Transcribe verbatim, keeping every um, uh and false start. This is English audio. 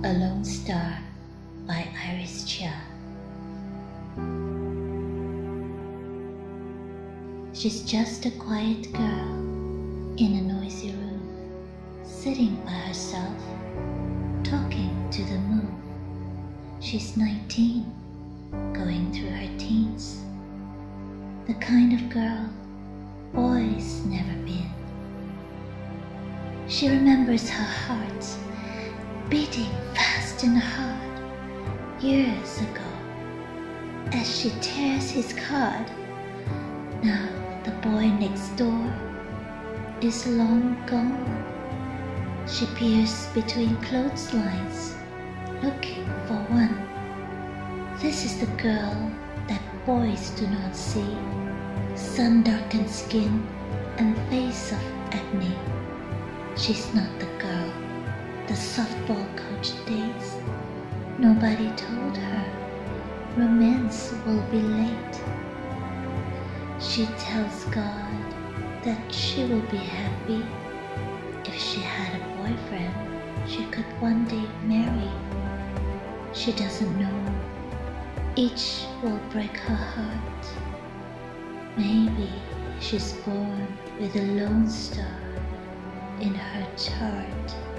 A Lone Star by Iris Chia. She's just a quiet girl in a noisy room, sitting by herself, talking to the moon. She's nineteen, going through her teens, the kind of girl boys never been. She remembers her heart beating fast and hard years ago as she tears his card. Now the boy next door is long gone. She peers between clotheslines, looking for one. This is the girl that boys do not see, sun-darkened skin and face of acne. She's not the girl the softball coach dates. Nobody told her romance will be late. She tells God that she will be happy if she had a boyfriend she could one day marry. She doesn't know each will break her heart. Maybe she's born with a lone star in her chart.